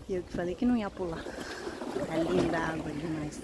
E eu que falei que não ia pular. É linda a água demais.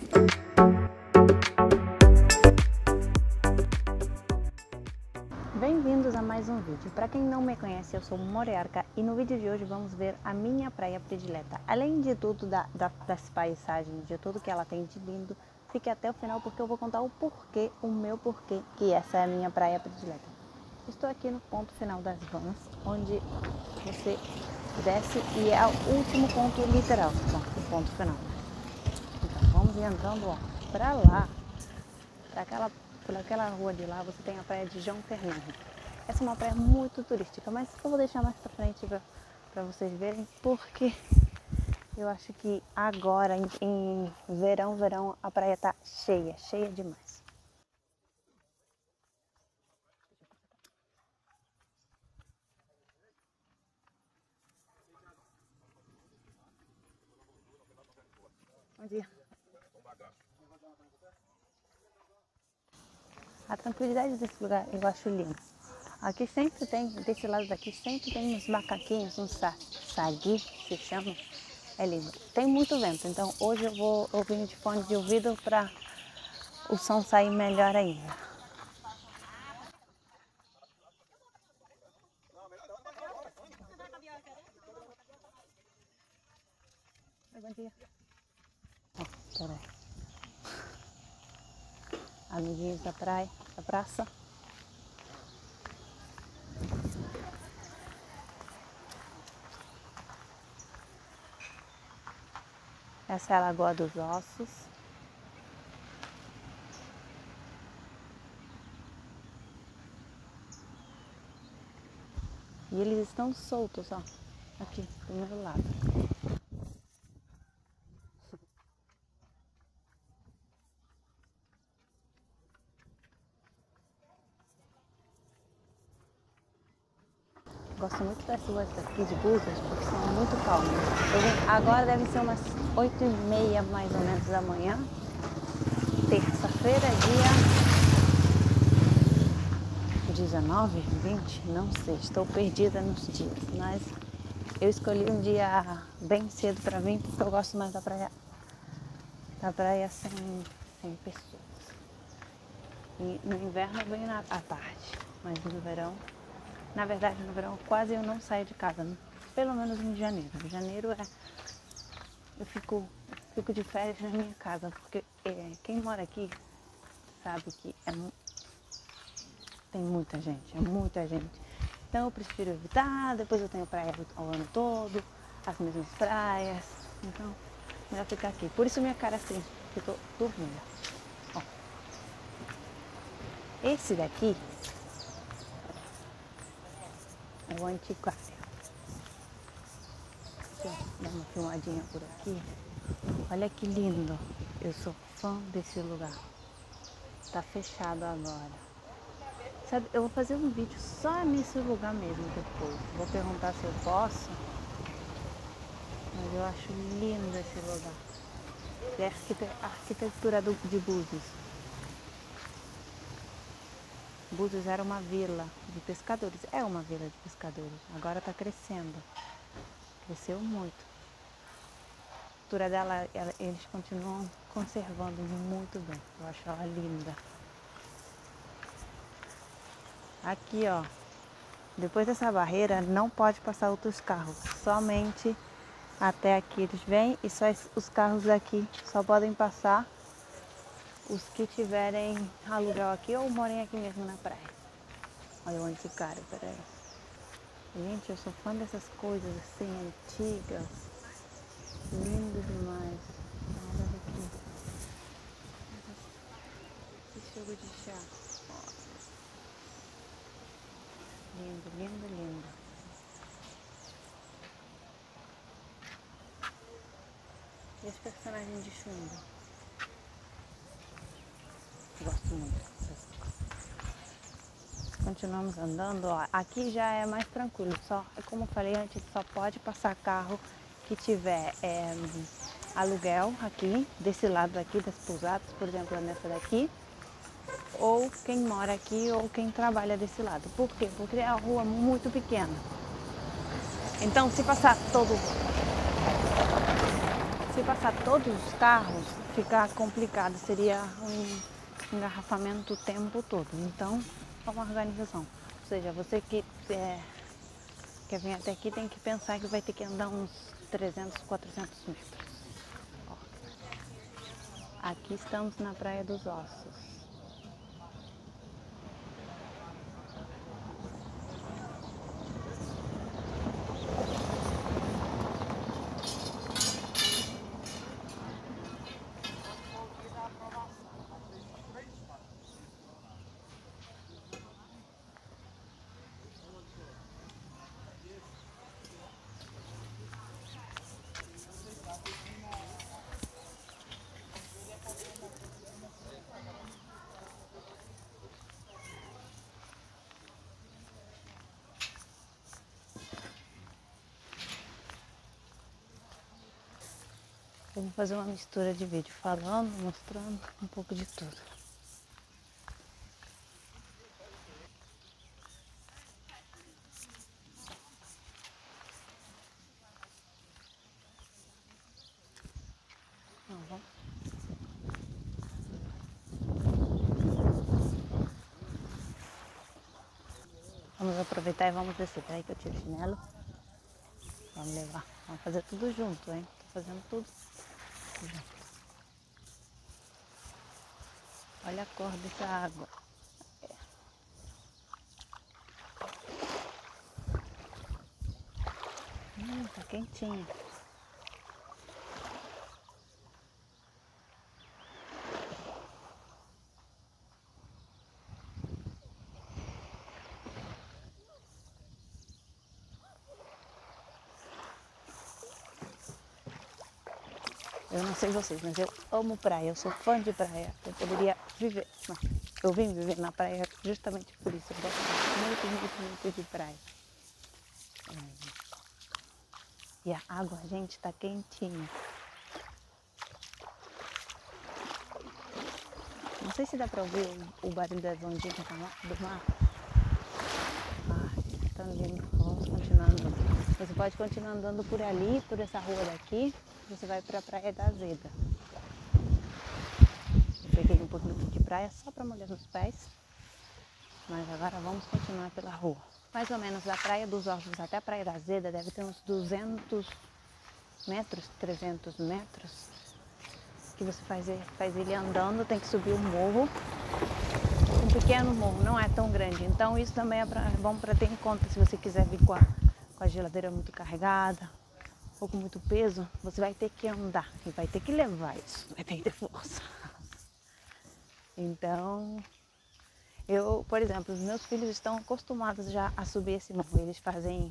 Bem-vindos a mais um vídeo. Para quem não me conhece, eu sou Moriarca e no vídeo de hoje vamos ver a minha praia predileta. Além de tudo das paisagens, de tudo que ela tem de lindo, fique até o final porque eu vou contar o porquê, o meu porquê, que essa é a minha praia predileta. Estou aqui no ponto final das vans, onde você desce e é o último ponto literal, o ponto final. Então vamos entrando para lá, por aquela rua de lá, você tem a praia de João Fernando. Essa é uma praia muito turística, mas eu vou deixar mais pra frente para vocês verem, porque eu acho que agora, em verão, a praia tá cheia demais. Bom dia. A tranquilidade desse lugar eu acho lindo. Aqui sempre tem, desse lado daqui, sempre tem uns macaquinhos, uns sagui, se chama. É lindo. Tem muito vento, então hoje eu vou ouvir de fone de ouvido para o som sair melhor ainda. Bom dia. Peraí. Amiguinhos da praia, da praça. Essa é a Lagoa dos Ossos. E eles estão soltos, ó, aqui do meu lado. Gosto muito das ruas daqui de Búzios porque são muito calmas. Agora deve ser umas 8h30 mais ou menos da manhã. Terça-feira, dia 19, 20, não sei, estou perdida nos dias, mas eu escolhi um dia bem cedo para vir porque eu gosto mais da praia sem pessoas. E no inverno eu venho à tarde, mas no verão, na verdade no verão quase eu não saio de casa, né? Pelo menos em janeiro. Em janeiro eu fico de férias na minha casa, porque quem mora aqui sabe que tem muita gente, é muita gente. Então eu prefiro evitar, depois eu tenho praia ao ano todo, as mesmas praias, então melhor ficar aqui. Por isso minha cara assim, que eu tô dormindo. Ó. Esse daqui é o antiquário. Deixa eu dar uma filmadinha por aqui. Olha que lindo, eu sou fã desse lugar. Tá fechado agora. Sabe, eu vou fazer um vídeo só nesse lugar mesmo depois. Vou perguntar se eu posso. Mas eu acho lindo esse lugar. É a arquitetura de Búzios. Búzios era uma vila de pescadores. É uma vila de pescadores. Agora está crescendo. Cresceu muito. A arquitetura dela, eles continuam conservando muito bem. Eu acho ela linda. Aqui, ó, depois dessa barreira não pode passar outros carros, somente até aqui eles vêm e só os carros daqui só podem passar os que tiverem aluguel aqui ou morem aqui mesmo na praia. Olha o anticário, peraí. Gente, eu sou fã dessas coisas assim, antigas, lindo demais. Olha aqui, esse cheiro de chá. Lindo, lindo, lindo. E os personagens de chumbo? Gosto muito dessas coisas. Continuamos andando, ó. Aqui já é mais tranquilo. Só, como eu falei antes, só pode passar carro que tiver aluguel aqui, desse lado daqui, das pousadas, por exemplo, nessa daqui. Ou quem mora aqui ou quem trabalha desse lado. Por quê? Porque é a rua muito pequena. Então, se passar todo Se passar todos os carros, fica complicado, seria um engarrafamento o tempo todo. Então, é uma organização. Ou seja, você que quer vir até aqui tem que pensar que vai ter que andar uns 300, 400 metros. Ó. Aqui estamos na Praia dos Ossos. Vamos fazer uma mistura de vídeo, falando, mostrando um pouco de tudo. Vamos aproveitar e vamos descer. Peraí que eu tiro o chinelo. Vamos levar. Vamos fazer tudo junto, hein? Tô fazendo tudo junto. Olha a cor dessa água. Tá quentinho. Eu não sei vocês, mas eu amo praia, eu sou fã de praia. Eu poderia viver, não, eu vim viver na praia justamente por isso. Eu gosto muito, muito, muito de praia. E a água, gente, tá quentinha. Não sei se dá pra ouvir o barulho das ondinhas do mar. Ai, tão lindo. Vamos continuar andando. Você pode continuar andando por ali, por essa rua daqui. Você vai para a Praia da Azeda. Eu peguei um pouquinho de praia só para molhar os pés. Mas agora vamos continuar pela rua. Mais ou menos da Praia dos Ossos até a Praia da Azeda deve ter uns 200 metros, 300 metros. Que você faz ele andando, tem que subir um morro. Um pequeno morro, não é tão grande. Então isso também é bom para ter em conta se você quiser vir com a geladeira muito carregada ou com muito peso, você vai ter que andar e vai ter que levar isso, vai ter que ter força. Então, por exemplo, os meus filhos estão acostumados já a subir esse morro. Eles fazem,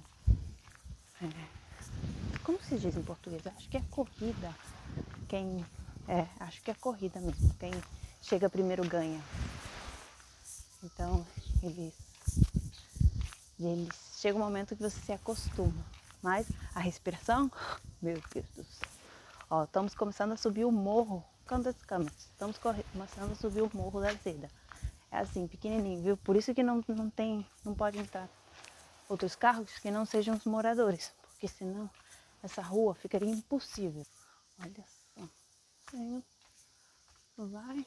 como se diz em português? Acho que é corrida. Acho que é corrida mesmo. Quem chega primeiro ganha. Então, eles chega um momento que você se acostuma. Mas a respiração, meu Deus do céu. Ó, estamos começando a subir o morro. Estamos começando a subir o morro da Azeda. É assim, pequenininho, viu? Por isso que não pode entrar outros carros que não sejam os moradores. Porque senão essa rua ficaria impossível. Olha só. Vai.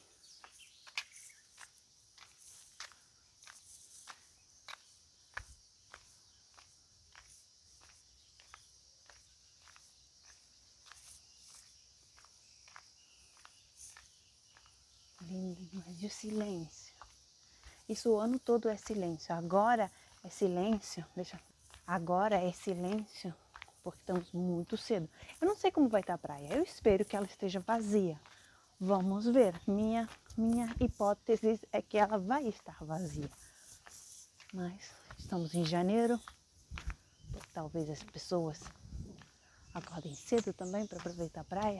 Lindo, mas e o silêncio? Isso o ano todo é silêncio. Agora é silêncio. Agora é silêncio porque estamos muito cedo. Eu não sei como vai estar a praia. Eu espero que ela esteja vazia. Vamos ver. Minha hipótese é que ela vai estar vazia. Mas estamos em janeiro. Talvez as pessoas acordem cedo também para aproveitar a praia.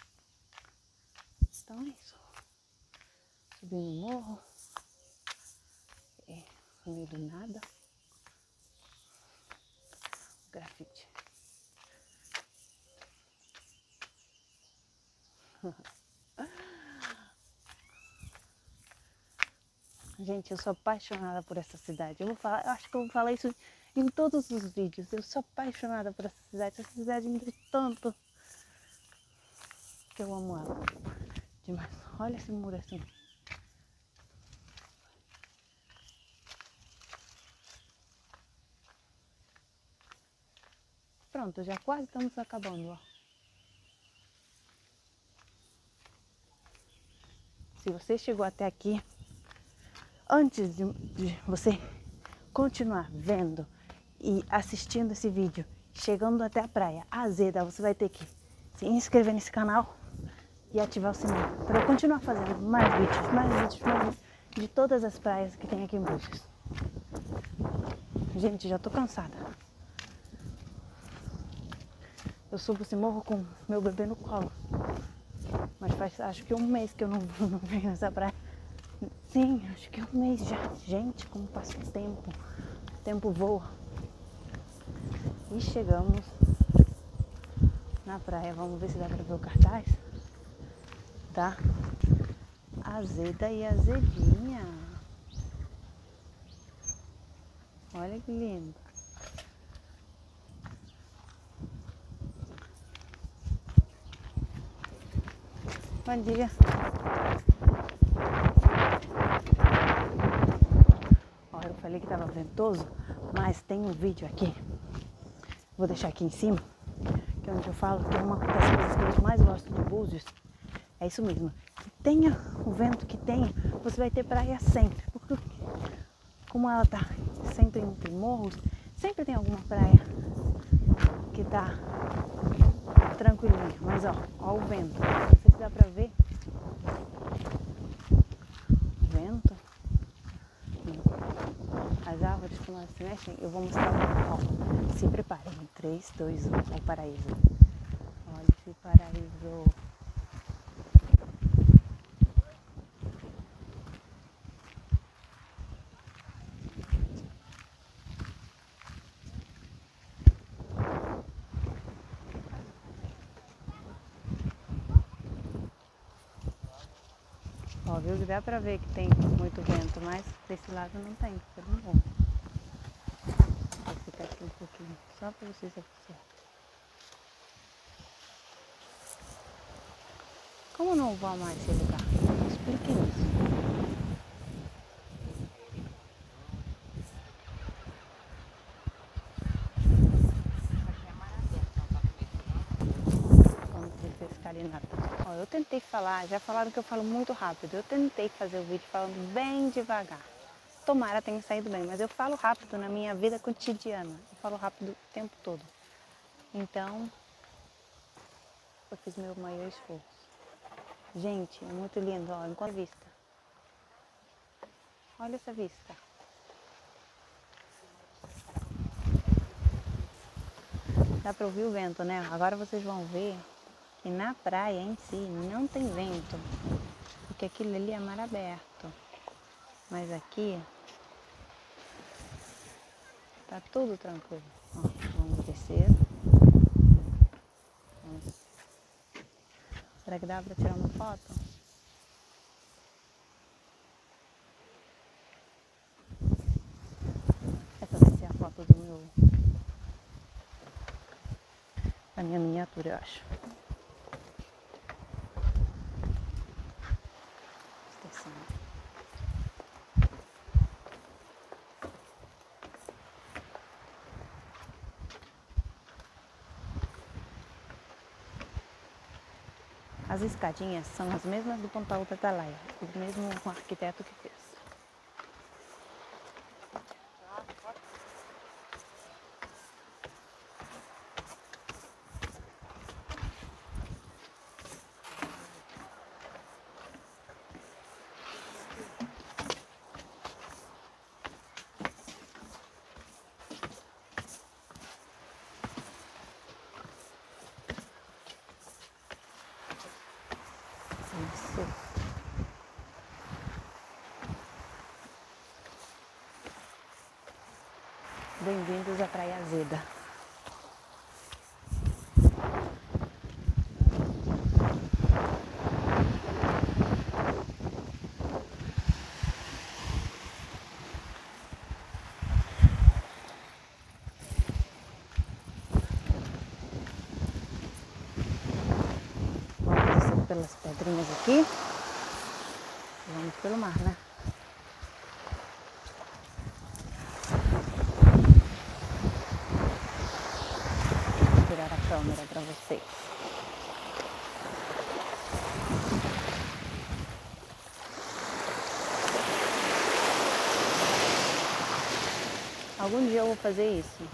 Então é isso. Subindo o morro. No meio do nada. Grafite. Gente, eu sou apaixonada por essa cidade. Eu acho que eu vou falar isso em todos os vídeos. Eu sou apaixonada por essa cidade. Essa cidade me deu tanto. que eu amo ela demais. Olha esse muro assim. Pronto, já quase estamos acabando, ó. Se você chegou até aqui, antes de você continuar vendo e assistindo esse vídeo, chegando até a praia Azeda, você vai ter que se inscrever nesse canal e ativar o sininho para eu continuar fazendo mais vídeos de todas as praias que tem aqui em Búzios. Gente, já tô cansada. Eu subo esse morro com meu bebê no colo, mas faz acho que um mês que eu não venho nessa praia. Sim, acho que um mês já. Gente, como passa o tempo. O tempo voa. E chegamos na praia. Vamos ver se dá pra ver o cartaz. Tá? Azeda e Azedinha. Olha que lindo. Bom dia. Olha, eu falei que tava ventoso, mas tem um vídeo aqui. Vou deixar aqui em cima, que é onde eu falo que uma das coisas que eu mais gosto de Búzios é isso mesmo. Que tenha o vento que tenha, você vai ter praia sempre. Porque como ela tá sempre entre morros, sempre tem alguma praia que tá tranquilinha. Mas ó o vento. Não sei se dá pra ver. O vento. As árvores que elas se mexem, eu vou mostrar. Ó, se preparem. 3, 2, 1. Olha o paraíso. Olha esse paraíso. Ó, viu que dá pra ver que tem muito vento, mas desse lado não tem, porque eu não vou. Vou ficar aqui um pouquinho, só pra vocês observarem. Como não vou amar esse lugar? Explique isso. Vamos ver se escalinata. Ó, eu tentei falar, já falaram que eu falo muito rápido. Eu tentei fazer o vídeo falando bem devagar. Tomara tenha saído bem, mas eu falo rápido na minha vida cotidiana. Eu falo rápido o tempo todo. Então, eu fiz meu maior esforço. Gente, é muito lindo, ó, enquanto a vista. Olha essa vista. Dá pra ouvir o vento, né? Agora vocês vão ver que na praia em si não tem vento, porque aquilo ali é mar aberto. Mas aqui tá tudo tranquilo. Ó, vamos descer. Será que dá pra tirar uma foto? Essa vai ser a foto da minha miniatura, eu acho. As escadinhas são as mesmas do Pontal do Atalaia, o mesmo arquiteto que fez. Isso. Bem-vindos à Praia Azeda. Vamos pelas pedrinhas aqui. Vamos pelo mar, né? Vou tirar a câmera para vocês. Algum dia eu vou fazer isso.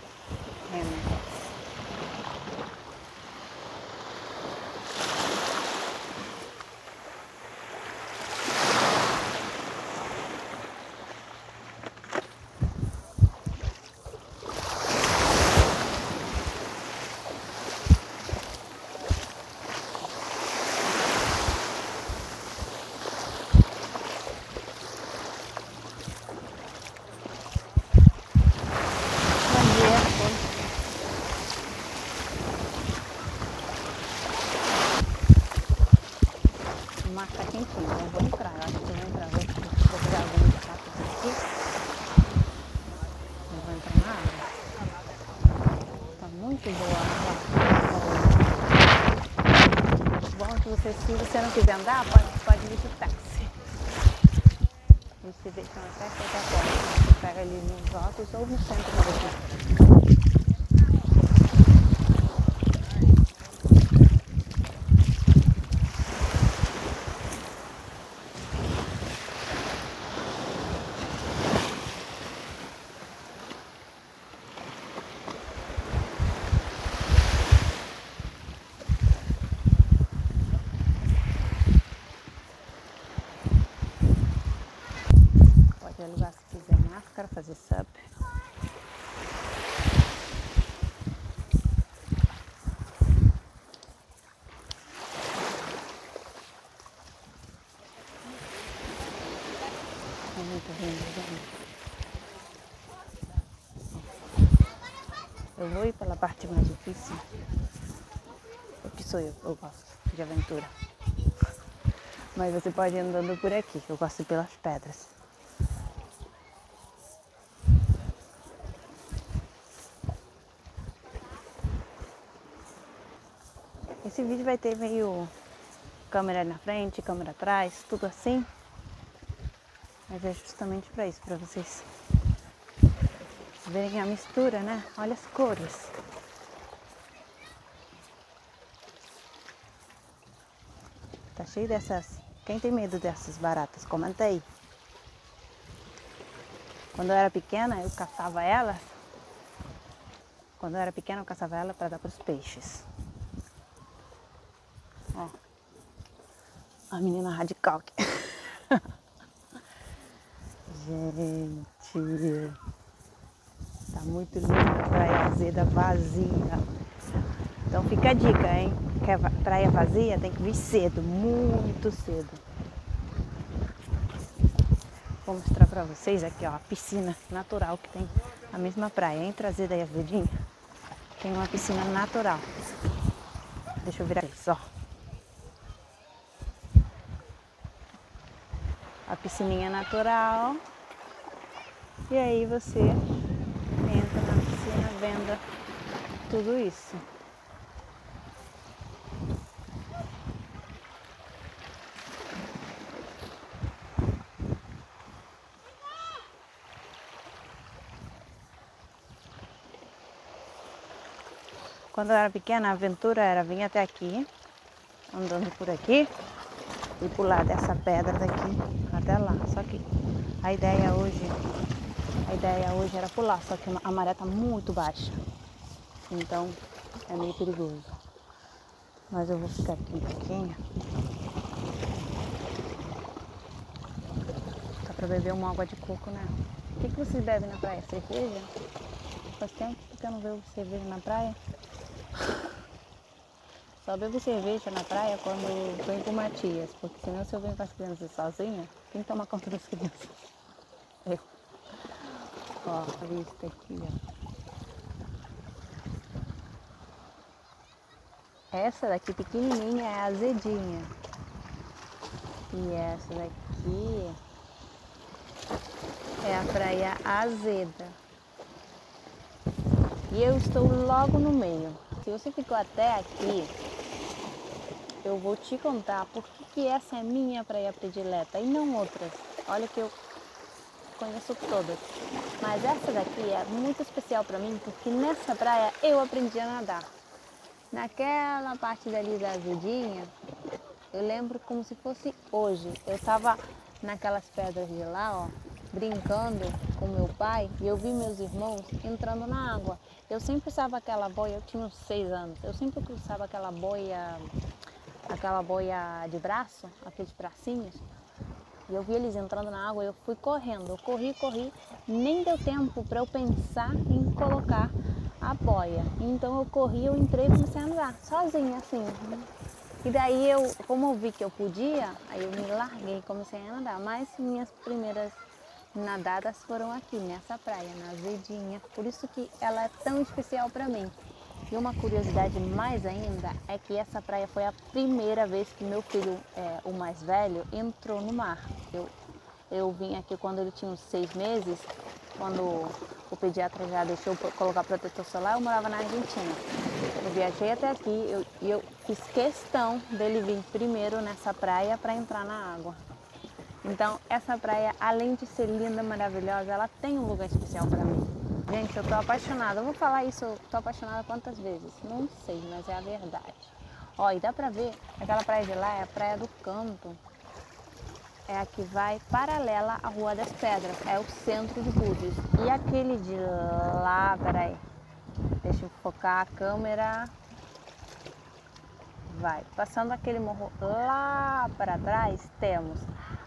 O mar tá quentinho, então eu vou entrar. Eu acho que eu vou entrar. Vou pegar alguns sapos aqui. Eu vou entrar na água. Tá muito boa a água. Bom que você, se você não quiser andar, pode vir de táxi. Você vê que é uma festa até fora. Você pega ali nos altos ou no centro mesmo. Pode alugar se quiser máscara, fazer sub. É muito lindo, gente. Eu vou ir pela parte mais difícil. Porque sou eu gosto de aventura. Mas você pode ir andando por aqui, eu gosto de ir pelas pedras. Esse vídeo vai ter meio câmera na frente, câmera atrás, tudo assim. Mas é justamente para isso, para vocês verem a mistura, né? Olha as cores. Tá cheio dessas... Quem tem medo dessas baratas? Comenta aí. Quando eu era pequena, eu caçava elas. Quando eu era pequena, eu caçava ela para dar para os peixes. Ó, a menina radical aqui. Gente, tá muito linda a Praia Azeda vazia. Então fica a dica, hein? Quer praia vazia, tem que vir cedo, muito cedo. Vou mostrar pra vocês aqui, ó, a piscina natural que tem a mesma praia, entre Azeda e Azedinha. Tem uma piscina natural. Deixa eu virar isso, ó. A piscininha natural. E aí você entra na piscina vendo tudo isso. Quando eu era pequena, a aventura era vir até aqui, andando por aqui, e pular dessa pedra daqui até lá. Só que a ideia hoje era pular, só que a maré tá muito baixa. Então é meio perigoso. Mas eu vou ficar aqui um pouquinho. Dá pra beber uma água de coco, né? O que vocês bebem na praia? Cerveja? Faz tempo que eu não bebo cerveja na praia. Só bebo cerveja na praia quando eu venho com o Matias, porque senão se eu venho com as crianças sozinha, quem toma conta das crianças? Eu. Ó, a vista aqui, ó. Essa daqui pequenininha é a Azedinha. E essa daqui é a Praia Azeda. E eu estou logo no meio. Se você ficou até aqui, eu vou te contar por que essa é minha praia predileta e não outras. Olha que eu conheço todas, mas essa daqui é muito especial para mim porque nessa praia eu aprendi a nadar. Naquela parte dali da azedinha, eu lembro como se fosse hoje. Eu estava naquelas pedras de lá, ó, brincando com meu pai e eu vi meus irmãos entrando na água. Eu sempre usava aquela boia, eu tinha uns 6 anos, eu sempre usava aquela boia de braço, aqueles bracinhos. E eu vi eles entrando na água, eu fui correndo, eu corri, nem deu tempo para eu pensar em colocar a boia. Então eu corri, eu entrei e comecei a andar, sozinha assim. E daí como eu vi que eu podia, aí eu me larguei e comecei a nadar. Mas minhas primeiras nadadas foram aqui, nessa praia, na Azedinha. Por isso que ela é tão especial para mim. E uma curiosidade mais ainda é que essa praia foi a primeira vez que meu filho, o mais velho, entrou no mar. Eu vim aqui quando ele tinha uns 6 meses, quando o pediatra já deixou colocar protetor solar, eu morava na Argentina. Eu viajei até aqui e eu fiz questão dele vir primeiro nessa praia para entrar na água. Então, essa praia, além de ser linda, maravilhosa, ela tem um lugar especial para mim. Gente, eu tô apaixonada. Eu vou falar isso, eu tô apaixonada quantas vezes? Não sei, mas é a verdade. Ó, e dá pra ver, aquela praia de lá é a Praia do Canto. É a que vai paralela à Rua das Pedras, é o centro de Búzios. E aquele de lá, peraí, deixa eu focar a câmera. Vai, passando aquele morro lá para trás, temos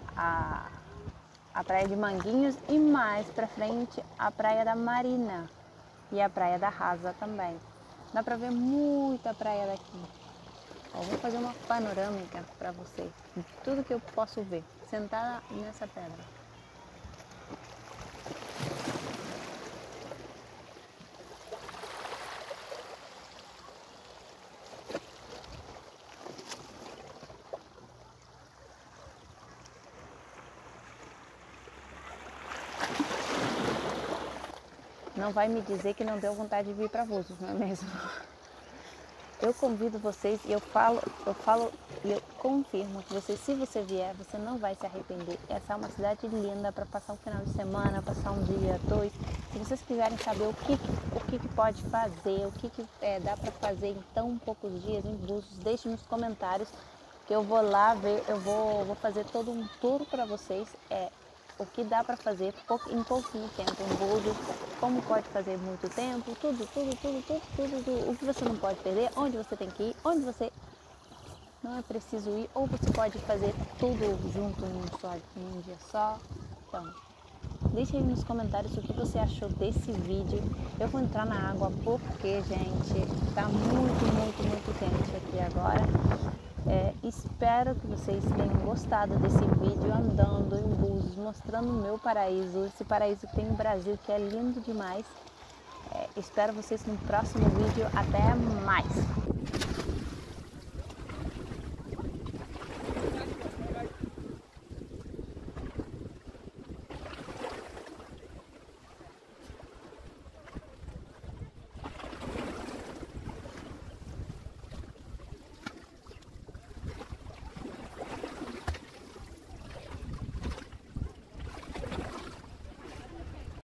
a Praia de Manguinhos e mais para frente a Praia da Marina e a Praia da Rasa também. Dá para ver muita praia daqui. Ó, vou fazer uma panorâmica para você de tudo que eu posso ver sentada nessa pedra. Não vai me dizer que não deu vontade de vir para Búzios, não é mesmo? Eu convido vocês e eu falo e eu confirmo que se você vier, você não vai se arrepender. Essa é uma cidade linda para passar um final de semana, passar um dia, 2. Se vocês quiserem saber o que pode fazer, dá para fazer em tão poucos dias em Búzios, deixe nos comentários que eu vou lá ver, eu vou fazer todo um tour para vocês. O que dá para fazer em pouquinho tempo em Búzios, como pode fazer muito tempo, tudo, o que você não pode perder, onde você tem que ir, onde você não é preciso ir, ou você pode fazer tudo junto em um dia só. Então, deixe aí nos comentários o que você achou desse vídeo. Eu vou entrar na água porque, gente, está muito quente aqui agora. Espero que vocês tenham gostado desse vídeo andando em Búzios, mostrando o meu paraíso, esse paraíso que tem no Brasil, que é lindo demais. Espero vocês no próximo vídeo. Até mais!